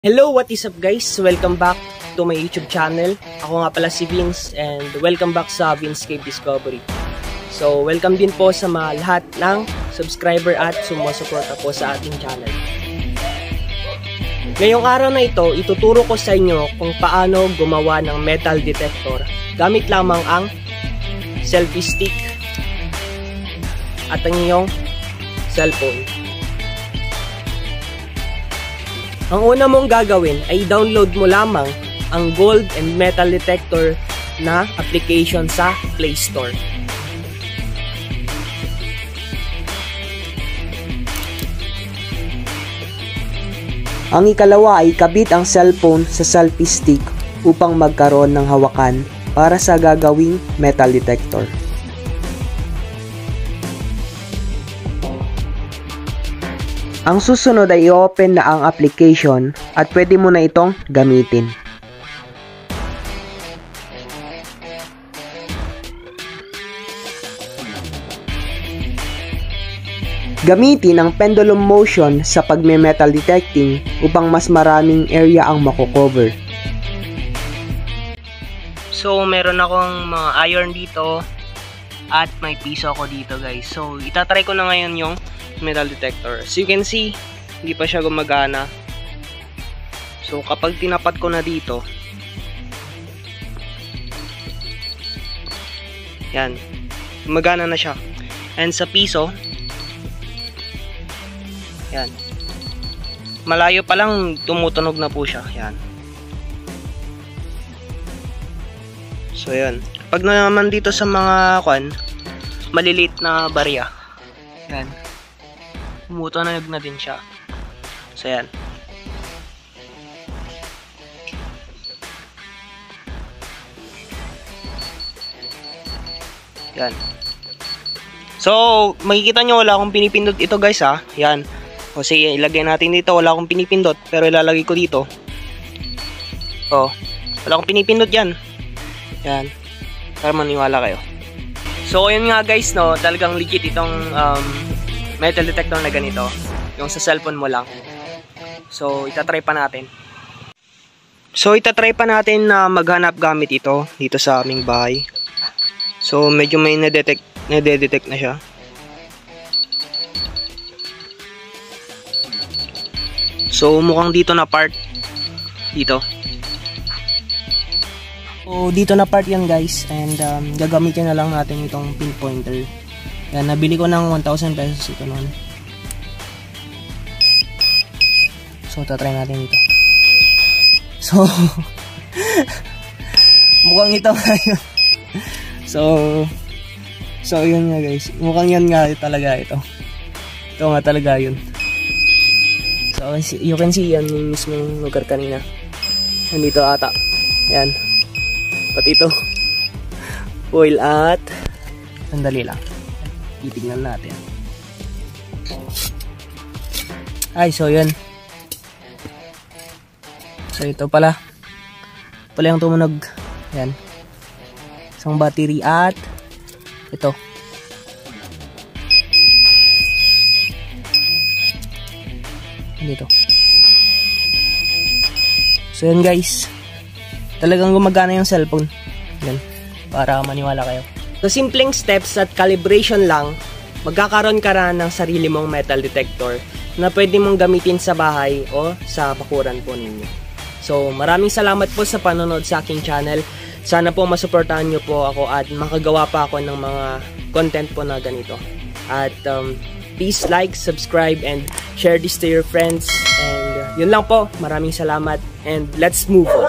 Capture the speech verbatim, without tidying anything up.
Hello, what is up guys? Welcome back to my YouTube channel. Ako nga pala si Vince and welcome back sa Vincescape Discovery. So, welcome din po sa mga lahat ng subscriber at sumusuporta po sa ating channel. Ngayong araw na ito, ituturo ko sa inyo kung paano gumawa ng metal detector gamit lamang ang selfie stick at ang iyong cellphone. Ang una mong gagawin ay download mo lamang ang gold and metal detector na application sa Play Store. Ang ikalawa ay ikabit ang cellphone sa selfie stick upang magkaroon ng hawakan para sa gagawing metal detector. Ang susunod ay i-open na ang application at pwede mo na itong gamitin. Gamitin ang pendulum motion sa pagme-metal detecting upang mas maraming area ang mako-cover. So, meron akong mga iron dito at may piso ako dito guys. So, itatry ko na ngayon yung metal detector. So you can see, hindi pa siya gumagana. So kapag tinapat ko na dito, yan, gumagana na siya. And sa piso, yan, malayo pa lang tumutunog na po siya. Yan. So yan. Pag naman dito sa mga kwan, maliliit na barya, yan, tumutunog na din siya. So yan. Yan. So, makikita nyo wala akong pinipindot ito guys ha. Yan. O sige, ilagay natin dito. Wala akong pinipindot. Pero ilalagay ko dito. O. Wala akong pinipindot yan. Yan. Para maniwala kayo. So, yun nga guys no. Talagang legit itong um, metal detector na ganito, yung sa cellphone mo lang. So, itatry pa natin. So, itatry pa natin na maghanap gamit ito dito sa aming bahay. So, medyo may na-detect, na-detect na siya. So, mukhang dito na part. Dito. So, dito na part yan guys. And um, gagamitin na lang natin itong pinpointer. Yan, nabili ko ng one thousand pesos ito noon. So, tatry natin ito. So, mukhang ito nga yun. So, so yun nga guys. Mukhang yan nga talaga ito. Ito nga talaga yun. So, you can see yan yung mismong lugar kanina. Nandito ata. Yan. Pati ito. Foil at sandali lang. Titignan natin. Ay, so yun. So ito pala. Pala yung tumunog. Yan. Isang battery at ito. Dito. So yun guys. Talagang gumagana yung cellphone. Yan. Para maniwala kayo. So, simpleng steps at calibration lang, magkakaroon ka na ng sarili mong metal detector na pwede mong gamitin sa bahay o sa bakuran po ninyo. So, maraming salamat po sa panonood sa aking channel. Sana po masuportahan nyo po ako at makagawa pa ako ng mga content po na ganito. At um, please like, subscribe, and share this to your friends. And uh, yun lang po. Maraming salamat and let's move on.